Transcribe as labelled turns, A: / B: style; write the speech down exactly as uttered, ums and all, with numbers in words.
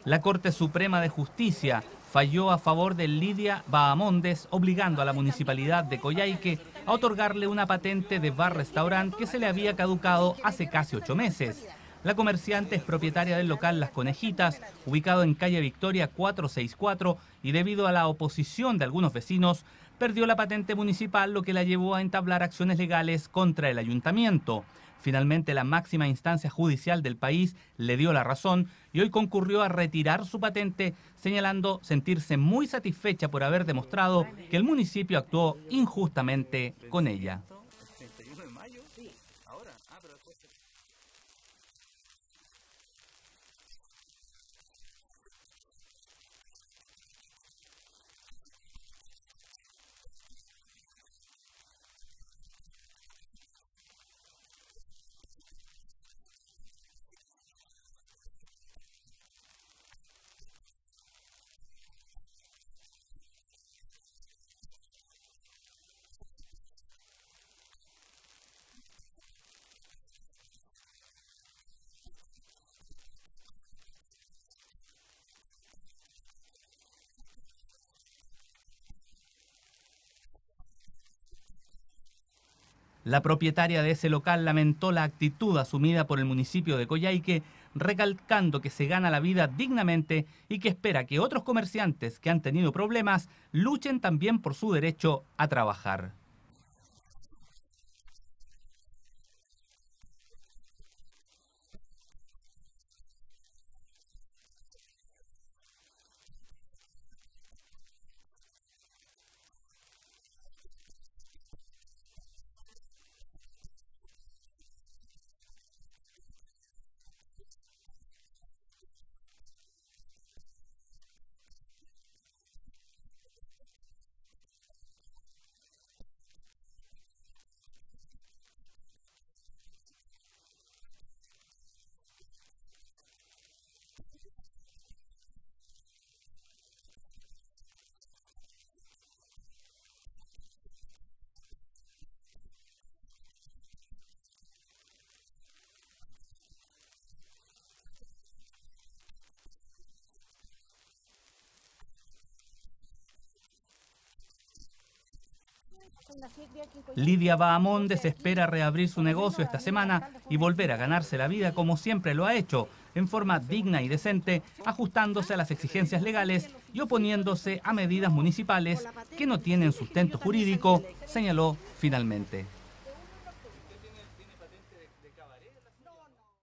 A: La Corte Suprema de Justicia falló a favor de Lidia Bahamondes, obligando a la Municipalidad de Coyhaique a otorgarle una patente de bar-restaurante que se le había caducado hace casi ocho meses. La comerciante es propietaria del local Las Conejitas, ubicado en calle Victoria cuatrocientos sesenta y cuatro, y debido a la oposición de algunos vecinos, perdió la patente municipal, lo que la llevó a entablar acciones legales contra el ayuntamiento. Finalmente, la máxima instancia judicial del país le dio la razón y hoy concurrió a retirar su patente, señalando sentirse muy satisfecha por haber demostrado que el municipio actuó injustamente con ella. La propietaria de ese local lamentó la actitud asumida por el municipio de Coyhaique, recalcando que se gana la vida dignamente y que espera que otros comerciantes que han tenido problemas luchen también por su derecho a trabajar. Lidia Bahamondes espera reabrir su negocio esta semana y volver a ganarse la vida como siempre lo ha hecho, en forma digna y decente, ajustándose a las exigencias legales y oponiéndose a medidas municipales que no tienen sustento jurídico, señaló finalmente.